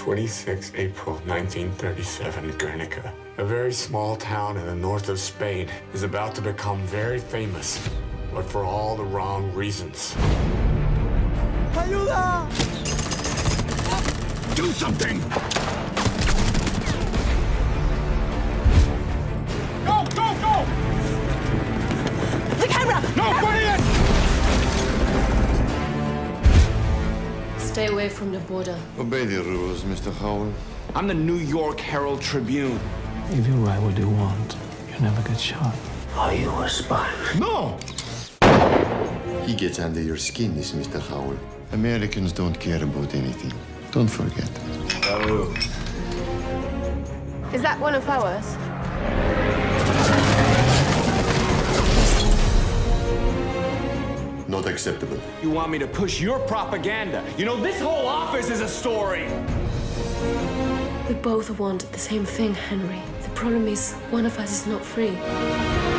26 April 1937, Guernica, a very small town in the north of Spain, is about to become very famous, but for all the wrong reasons. Ayuda! Do something! Go, go, go! The camera! No, put it in! Stay away from the border. Obey the rules, Mr. Howell. I'm the New York Herald Tribune. If you write what you want, you never get shot. Are you a spy? No! He gets under your skin, this Mr. Howell. Americans don't care about anything. Don't forget. Oh. Is that one of ours? Not acceptable. You want me to push your propaganda? You know, this whole office is a story! We both want the same thing, Henry. The problem is, one of us is not free.